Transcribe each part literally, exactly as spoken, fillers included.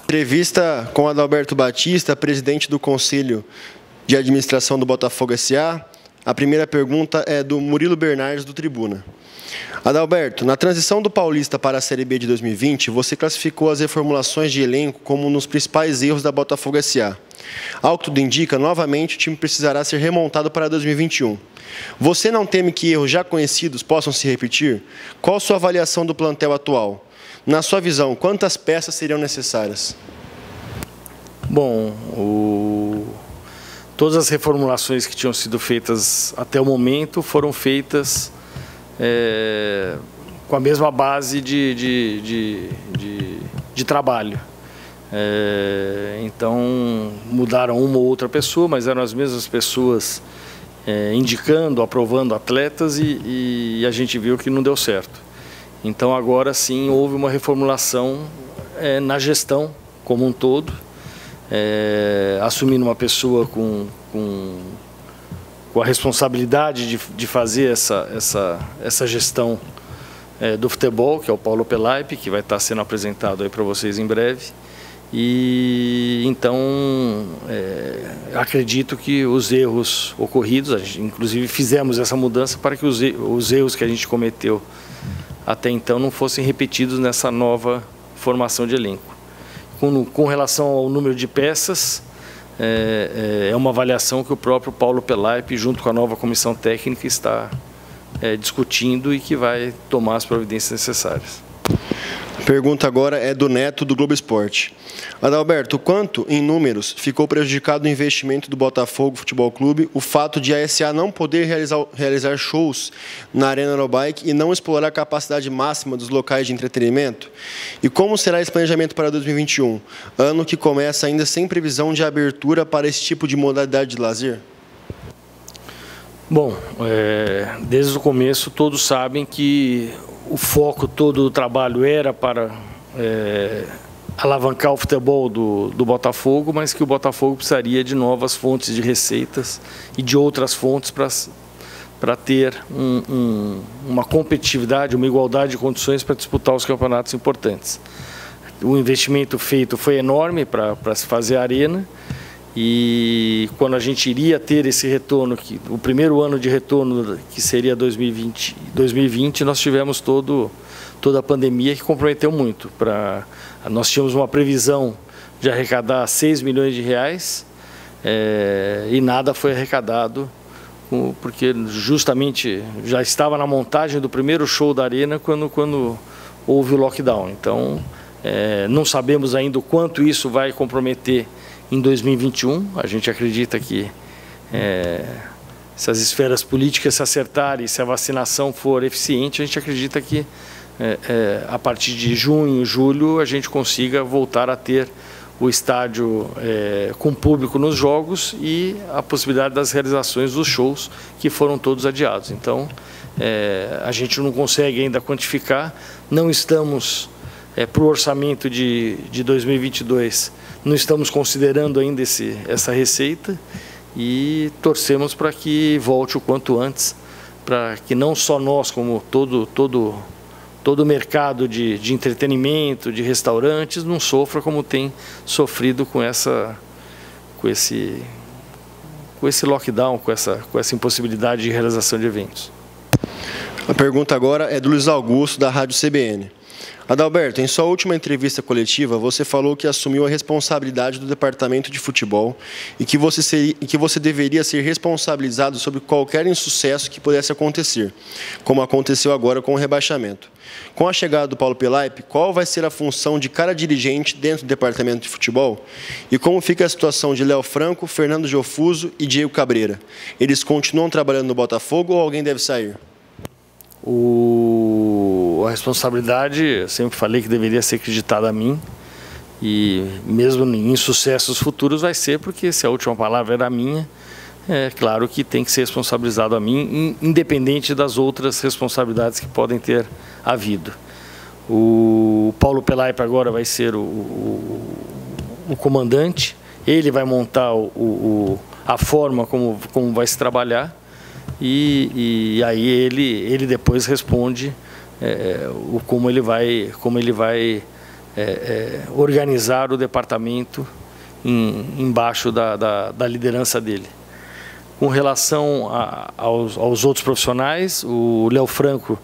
Entrevista com Adalberto Batista, presidente do Conselho de Administração do Botafogo S A. A primeira pergunta é do Murilo Bernardes, do Tribuna. Adalberto, na transição do Paulista para a Série B de dois mil e vinte, você classificou as reformulações de elenco como um dos principais erros da Botafogo S A. Ao que tudo indica, novamente o time precisará ser remontado para dois mil e vinte e um. Você não teme que erros já conhecidos possam se repetir? Qual a sua avaliação do plantel atual? Na sua visão, quantas peças seriam necessárias? Bom, o... todas as reformulações que tinham sido feitas até o momento foram feitas é, com a mesma base de, de, de, de, de trabalho. É, então, mudaram uma ou outra pessoa, mas eram as mesmas pessoas é, indicando, aprovando atletas e, e a gente viu que não deu certo. Então, agora sim, houve uma reformulação é, na gestão como um todo, é, assumindo uma pessoa com, com, com a responsabilidade de, de fazer essa, essa, essa gestão é, do futebol, que é o Paulo Pelaipe, que vai estar sendo apresentado aí para vocês em breve. E então, é, acredito que os erros ocorridos, a gente, inclusive fizemos essa mudança para que os, os erros que a gente cometeu até então não fossem repetidos nessa nova formação de elenco. Com, com relação ao número de peças, é, é uma avaliação que o próprio Paulo Pelaipe, junto com a nova comissão técnica, está é, discutindo e que vai tomar as providências necessárias. A pergunta agora é do Neto, do Globo Esporte. Adalberto, quanto, em números, ficou prejudicado o investimento do Botafogo Futebol Clube o fato de a S A não poder realizar, realizar shows na Arena Aerobike e não explorar a capacidade máxima dos locais de entretenimento? E como será esse planejamento para dois mil e vinte e um, ano que começa ainda sem previsão de abertura para esse tipo de modalidade de lazer? Bom, é, desde o começo todos sabem que o foco todo do trabalho era para é, alavancar o futebol do, do Botafogo, mas que o Botafogo precisaria de novas fontes de receitas e de outras fontes para para ter um, um, uma competitividade, uma igualdade de condições para disputar os campeonatos importantes. O investimento feito foi enorme para para se fazer a arena, e quando a gente iria ter esse retorno, que, o primeiro ano de retorno, que seria dois mil e vinte, dois mil e vinte, nós tivemos todo, toda a pandemia que comprometeu muito. Pra, nós tínhamos uma previsão de arrecadar seis milhões de reais é, e nada foi arrecadado, porque justamente já estava na montagem do primeiro show da arena quando, quando houve o lockdown. Então, é, não sabemos ainda o quanto isso vai comprometer em dois mil e vinte e um. A gente acredita que é, se as esferas políticas se acertarem, se a vacinação for eficiente, a gente acredita que é, é, a partir de junho, julho, a gente consiga voltar a ter o estádio é, com público nos jogos e a possibilidade das realizações dos shows que foram todos adiados. Então, é, a gente não consegue ainda quantificar, não estamos é, para o orçamento de, de dois mil e vinte e dois, não estamos considerando ainda esse, essa receita e torcemos para que volte o quanto antes, para que não só nós, como todo, todo, todo o mercado de, de entretenimento, de restaurantes, não sofra como tem sofrido com, essa, com, esse, com esse lockdown, com essa, com essa impossibilidade de realização de eventos. A pergunta agora é do Luiz Augusto, da Rádio C B N. Adalberto, em sua última entrevista coletiva, você falou que assumiu a responsabilidade do departamento de futebol e que você, seria, e que você deveria ser responsabilizado sobre qualquer insucesso que pudesse acontecer, como aconteceu agora com o rebaixamento. Com a chegada do Paulo Pelaipe, qual vai ser a função de cada dirigente dentro do departamento de futebol? E como fica a situação de Léo Franco, Fernando Giofuso e Diego Cabreira? Eles continuam trabalhando no Botafogo ou alguém deve sair? O, a responsabilidade, eu sempre falei que deveria ser acreditada a mim, e mesmo em sucessos futuros vai ser, porque se a última palavra era minha, é claro que tem que ser responsabilizado a mim, independente das outras responsabilidades que podem ter havido. O Paulo Pelaipe agora vai ser o, o, o comandante, ele vai montar o, o, a forma como, como vai se trabalhar, E, e aí ele, ele depois responde é, o, como ele vai, como ele vai é, é, organizar o departamento em, embaixo da, da, da liderança dele. Com relação a, aos, aos outros profissionais, o Léo Franco,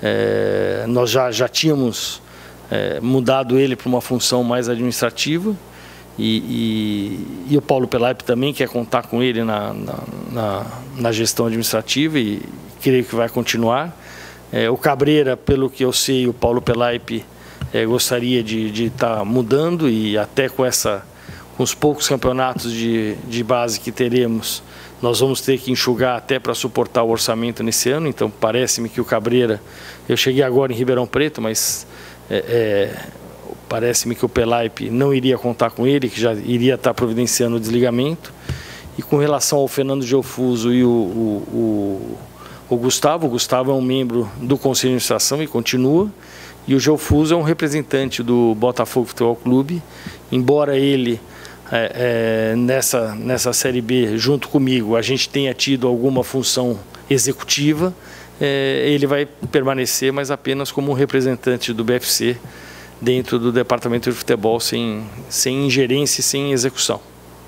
é, nós já, já tínhamos é, mudado ele para uma função mais administrativa, e, e, e o Paulo Pelaipe também quer contar com ele na, na, na, na gestão administrativa, e creio que vai continuar. É, o Cabreira, pelo que eu sei, o Paulo Pelaipe é, gostaria de estar tá mudando, e até com, essa, com os poucos campeonatos de, de base que teremos, nós vamos ter que enxugar até para suportar o orçamento nesse ano. Então parece-me que o Cabreira, eu cheguei agora em Ribeirão Preto, mas é, é, parece-me que o Pelaipe não iria contar com ele, que já iria estar providenciando o desligamento. E com relação ao Fernando Gelfuso e o, o, o, o Gustavo, o Gustavo é um membro do Conselho de Administração e continua, e o Gelfuso é um representante do Botafogo Futebol Clube, embora ele... É, é, nessa, nessa Série B, junto comigo, a gente tenha tido alguma função executiva, é, ele vai permanecer, mas apenas como um representante do B F C dentro do departamento de futebol, sem, sem ingerência e sem execução.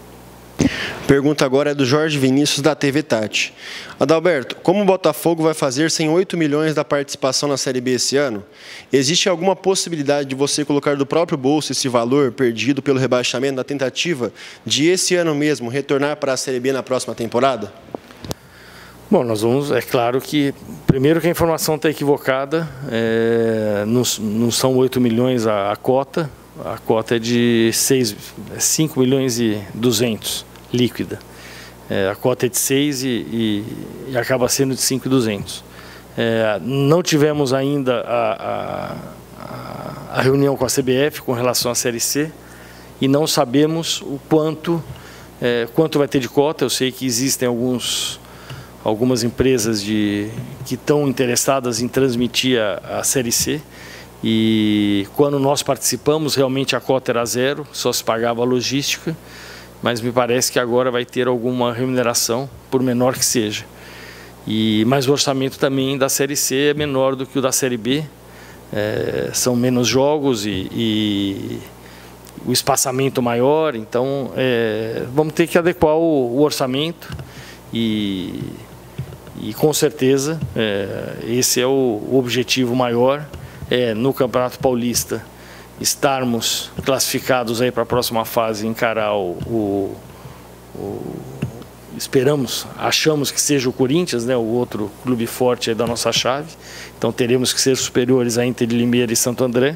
Pergunta agora é do Jorge Vinícius, da T V Tati. Adalberto, como o Botafogo vai fazer sem oito milhões da participação na Série B esse ano? Existe alguma possibilidade de você colocar do próprio bolso esse valor perdido pelo rebaixamento na tentativa de esse ano mesmo retornar para a Série B na próxima temporada? Bom, nós vamos, é claro que, primeiro que a informação está equivocada, é, não, não são oito milhões a, a cota, a cota é de seis, cinco milhões e duzentos. Líquida. É, a cota é de seis e, e, e acaba sendo de cinco mil e duzentos. É, não tivemos ainda a, a, a reunião com a C B F com relação à Série C e não sabemos o quanto, é, quanto vai ter de cota. Eu sei que existem alguns, algumas empresas de, que estão interessadas em transmitir a, a Série C, e quando nós participamos realmente a cota era zero, só se pagava a logística. Mas me parece que agora vai ter alguma remuneração, por menor que seja. E, mas o orçamento também da Série C é menor do que o da Série B. É, são menos jogos e, e o espaçamento maior. Então, é, vamos ter que adequar o, o orçamento. E, e com certeza, é, esse é o, o objetivo maior. É, no Campeonato Paulista, estarmos classificados aí para a próxima fase, encarar o, o, o esperamos, achamos que seja o Corinthians, né, o outro clube forte aí da nossa chave. Então teremos que ser superiores a Inter de Limeira e Santo André.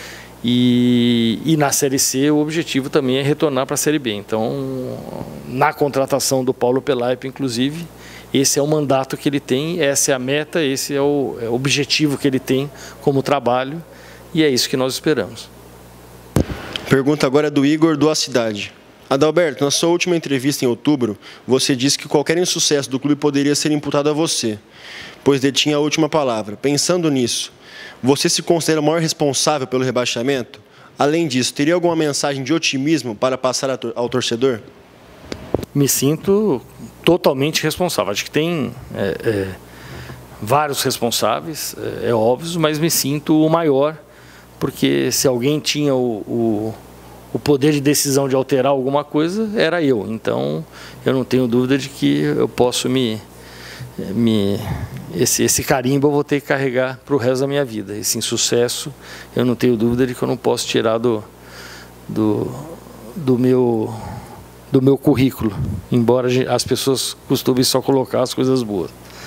E, e na Série C o objetivo também é retornar para a Série B. Então, na contratação do Paulo Pelaipe, inclusive, esse é o mandato que ele tem, essa é a meta, esse é o, é o objetivo que ele tem como trabalho, e é isso que nós esperamos. Pergunta agora é do Igor, do A Cidade. Adalberto, na sua última entrevista em outubro, você disse que qualquer insucesso do clube poderia ser imputado a você, pois detinha a última palavra. Pensando nisso, você se considera o maior responsável pelo rebaixamento? Além disso, teria alguma mensagem de otimismo para passar ao torcedor? Me sinto totalmente responsável. Acho que tem é, é, vários responsáveis, é, é óbvio, mas me sinto o maior, porque se alguém tinha o, o, o poder de decisão de alterar alguma coisa, era eu. Então, eu não tenho dúvida de que eu posso me... me esse, esse carimbo eu vou ter que carregar para o resto da minha vida. Esse insucesso, eu não tenho dúvida de que eu não posso tirar do, do, do, meu, do meu currículo, embora as pessoas costumem só colocar as coisas boas.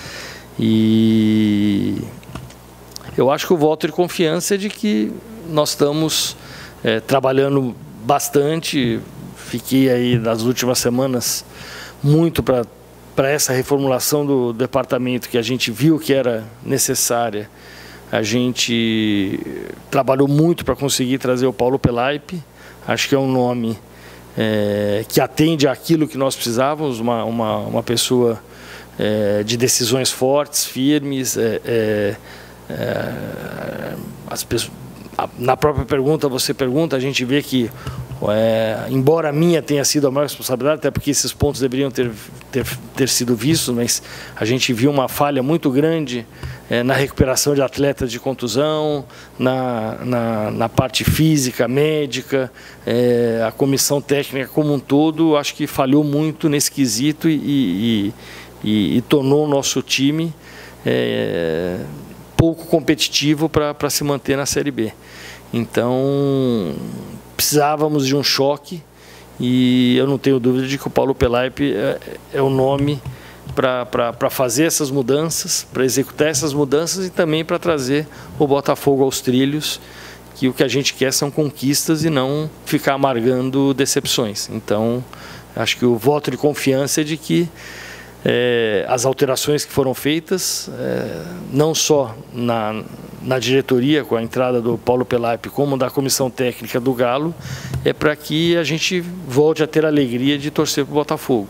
E eu acho que o voto de confiança é de que nós estamos é, trabalhando bastante. Fiquei aí nas últimas semanas muito para para essa reformulação do departamento, que a gente viu que era necessária. A gente trabalhou muito para conseguir trazer o Paulo Pelaipe. Acho que é um nome é, que atende àquilo que nós precisávamos, uma, uma, uma pessoa é, de decisões fortes, firmes. É, é, é, as pessoas, na própria pergunta, você pergunta, a gente vê que É, embora a minha tenha sido a maior responsabilidade, até porque esses pontos deveriam ter, ter, ter sido vistos, mas a gente viu uma falha muito grande é, na recuperação de atletas de contusão, na, na, na parte física, médica, é, a comissão técnica como um todo, acho que falhou muito nesse quesito e, e, e, e tornou o nosso time é, pouco competitivo para se manter na Série B. Então, precisávamos de um choque e eu não tenho dúvida de que o Paulo Pelaipe é, é o nome para fazer essas mudanças, para executar essas mudanças e também para trazer o Botafogo aos trilhos, que o que a gente quer são conquistas e não ficar amargando decepções. Então, acho que o voto de confiança é de que é, as alterações que foram feitas, é, não só na, na diretoria, com a entrada do Paulo Pelaipe, como da comissão técnica do Galo, é para que a gente volte a ter a alegria de torcer para o Botafogo.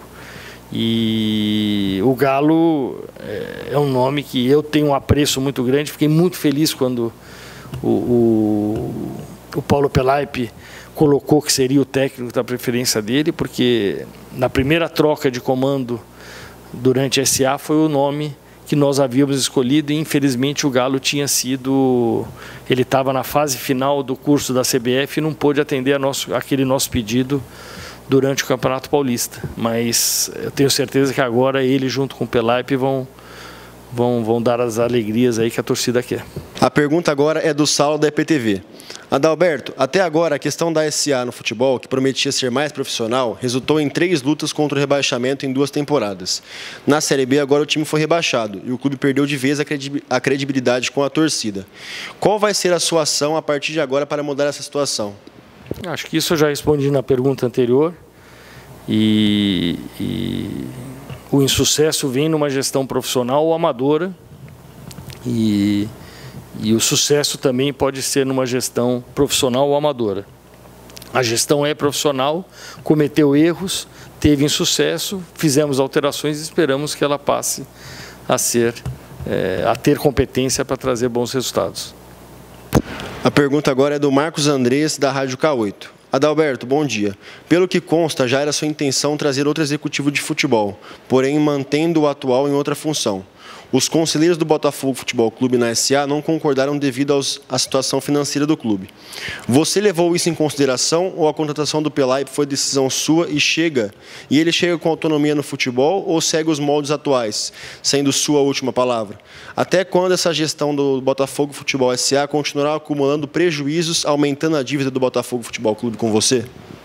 E o Galo é um nome que eu tenho um apreço muito grande. Fiquei muito feliz quando o, o, o Paulo Pelaipe colocou que seria o técnico da preferência dele, porque na primeira troca de comando durante a S A foi o nome que nós havíamos escolhido e infelizmente o Galo tinha sido, ele estava na fase final do curso da C B F e não pôde atender a nosso, aquele nosso pedido durante o Campeonato Paulista, mas eu tenho certeza que agora ele junto com o Pelaipe vão, vão, vão dar as alegrias aí que a torcida quer. A pergunta agora é do Saulo da E P T V. Adalberto, até agora a questão da S A no futebol, que prometia ser mais profissional, resultou em três lutas contra o rebaixamento em duas temporadas. Na Série B agora o time foi rebaixado e o clube perdeu de vez a credibilidade com a torcida. Qual vai ser a sua ação a partir de agora para mudar essa situação? Acho que isso eu já respondi na pergunta anterior e, e o insucesso vem numa gestão profissional ou amadora e, e o sucesso também pode ser numa gestão profissional ou amadora. A gestão é profissional, cometeu erros, teve insucesso, fizemos alterações e esperamos que ela passe a ser, é, a ter competência para trazer bons resultados. A pergunta agora é do Marcos Andrés, da Rádio K oito. Adalberto, bom dia. Pelo que consta, já era sua intenção trazer outro executivo de futebol, porém mantendo o atual em outra função. Os conselheiros do Botafogo Futebol Clube na S A não concordaram devido aos, à situação financeira do clube. Você levou isso em consideração ou a contratação do Pelaipe foi decisão sua e chega, e ele chega com autonomia no futebol ou segue os moldes atuais, sendo sua última palavra? Até quando essa gestão do Botafogo Futebol S A continuará acumulando prejuízos, aumentando a dívida do Botafogo Futebol Clube com você?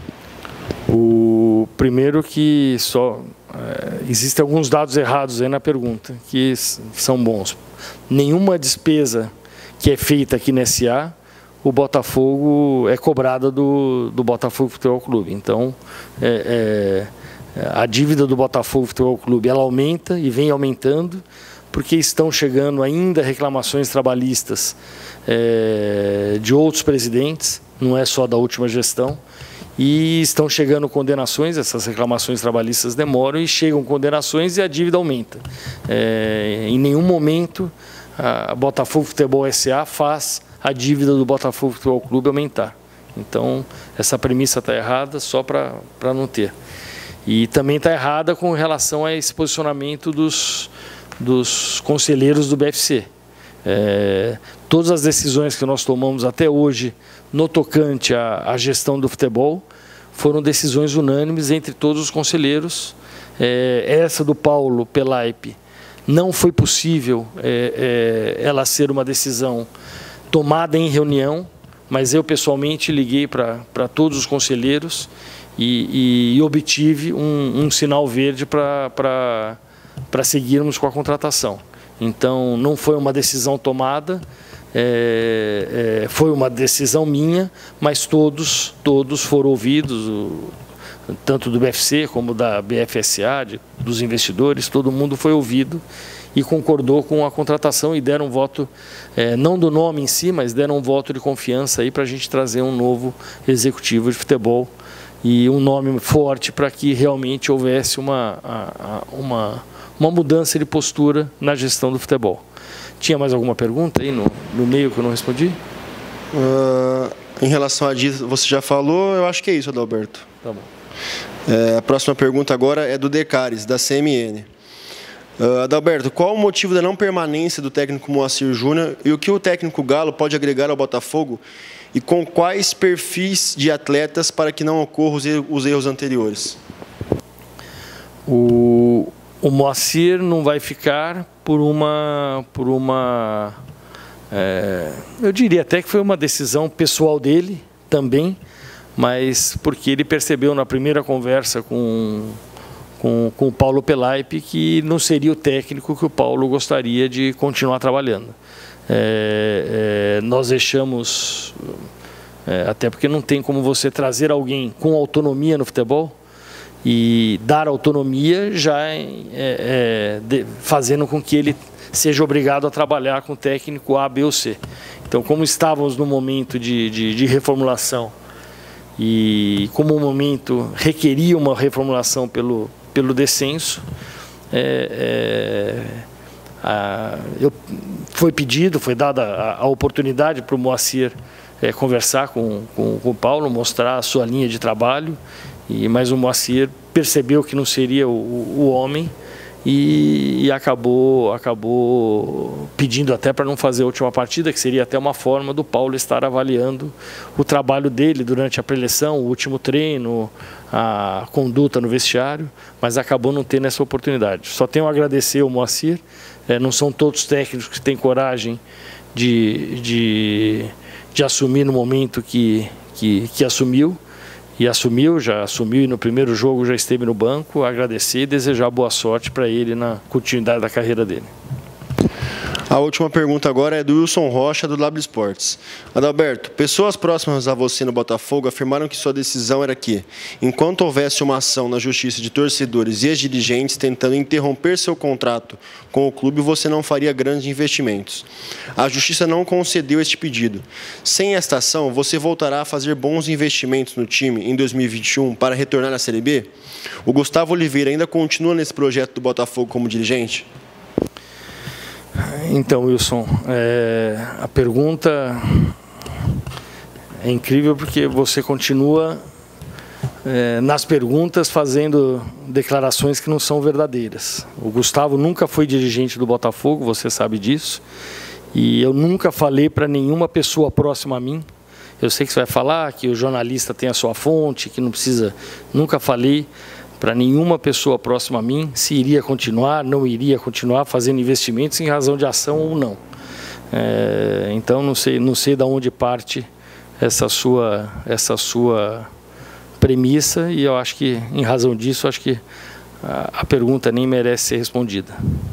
O primeiro que só... É, existem alguns dados errados aí na pergunta, que são bons. Nenhuma despesa que é feita aqui na S A, o Botafogo é cobrada do, do Botafogo Futebol Clube. Então, é, é, a dívida do Botafogo Futebol Clube ela aumenta e vem aumentando, porque estão chegando ainda reclamações trabalhistas é, de outros presidentes, não é só da última gestão. E estão chegando condenações, essas reclamações trabalhistas demoram e chegam condenações e a dívida aumenta. É, em nenhum momento a Botafogo Futebol S A faz a dívida do Botafogo Futebol Clube aumentar. Então essa premissa está errada só para para não ter. E também está errada com relação a esse posicionamento dos, dos conselheiros do B F C. É, todas as decisões que nós tomamos até hoje no tocante à, à gestão do futebol foram decisões unânimes entre todos os conselheiros. É, essa do Paulo Pelaipe não foi possível é, é, ela ser uma decisão tomada em reunião, mas eu pessoalmente liguei para para todos os conselheiros e, e, e obtive um, um sinal verde para para para seguirmos com a contratação. Então, não foi uma decisão tomada, é, é, foi uma decisão minha, mas todos, todos foram ouvidos, o, tanto do B F C como da B F S A, de, dos investidores, todo mundo foi ouvido e concordou com a contratação e deram um voto, é, não do nome em si, mas deram um voto de confiança aí para a gente trazer um novo executivo de futebol e um nome forte para que realmente houvesse uma... uma uma mudança de postura na gestão do futebol. Tinha mais alguma pergunta aí no, no meio que eu não respondi? Uh, em relação a disso, você já falou, eu acho que é isso, Adalberto. Tá bom. É, a próxima pergunta agora é do Decares, da C M N. Uh, Adalberto, qual o motivo da não permanência do técnico Moacir Júnior e o que o técnico Galo pode agregar ao Botafogo e com quais perfis de atletas para que não ocorram os erros anteriores? O, o Moacir não vai ficar por uma, por uma é, eu diria até que foi uma decisão pessoal dele também, mas porque ele percebeu na primeira conversa com Com, com o Paulo Pelaipe, que não seria o técnico que o Paulo gostaria de continuar trabalhando. É, é, nós deixamos, é, até porque não tem como você trazer alguém com autonomia no futebol e dar autonomia já é, é, de, fazendo com que ele seja obrigado a trabalhar com o técnico A, B ou C. Então, como estávamos no momento de, de, de reformulação e como o momento requeria uma reformulação pelo pelo descenso, é, é, a, eu, foi pedido, foi dada a, a oportunidade para o Moacir é, conversar com, com, com o Paulo, mostrar a sua linha de trabalho, e, mas o Moacir percebeu que não seria o, o homem e, e acabou, acabou pedindo até para não fazer a última partida, que seria até uma forma do Paulo estar avaliando o trabalho dele durante a preleção, o último treino, a conduta no vestiário, mas acabou não tendo essa oportunidade. Só tenho a agradecer ao Moacir, é, não são todos técnicos que têm coragem de, de, de assumir no momento que, que, que assumiu, e assumiu, já assumiu e no primeiro jogo já esteve no banco. Agradecer e desejar boa sorte para ele na continuidade da carreira dele. A última pergunta agora é do Wilson Rocha, do W Sports. Adalberto, pessoas próximas a você no Botafogo afirmaram que sua decisão era que, enquanto houvesse uma ação na justiça de torcedores e ex-dirigentes tentando interromper seu contrato com o clube, você não faria grandes investimentos. A justiça não concedeu este pedido. Sem esta ação, você voltará a fazer bons investimentos no time em dois mil e vinte e um para retornar à Série B? O Gustavo Oliveira ainda continua nesse projeto do Botafogo como dirigente? Então, Wilson, é, a pergunta é incrível porque você continua é, nas perguntas fazendo declarações que não são verdadeiras. O Gustavo nunca foi dirigente do Botafogo, você sabe disso, e eu nunca falei para nenhuma pessoa próxima a mim. Eu sei que você vai falar que o jornalista tem a sua fonte, que não precisa... Nunca falei para nenhuma pessoa próxima a mim se iria continuar, não iria continuar fazendo investimentos em razão de ação ou não. É, então não sei, não sei de onde parte essa sua, essa sua premissa, e eu acho que em razão disso acho que a, a pergunta nem merece ser respondida.